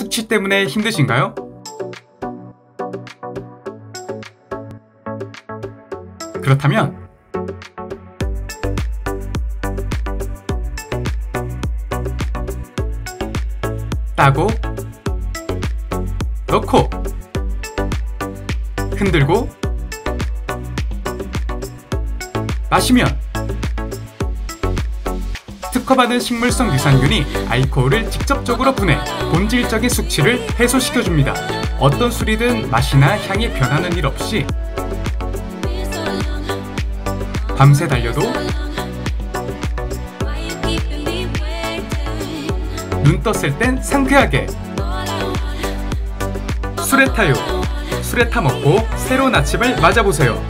숙취 때문에 힘드신가요? 그렇다면 따고 넣고 흔들고 마시면 특허받은 식물성 유산균이 알코올을 직접적으로 분해 본질적인 숙취를 해소시켜줍니다. 어떤 술이든 맛이나 향이 변하는 일 없이 밤새 달려도 눈 떴을 땐 상쾌하게 술에 타요. 술에 타먹고 새로운 아침을 맞아보세요.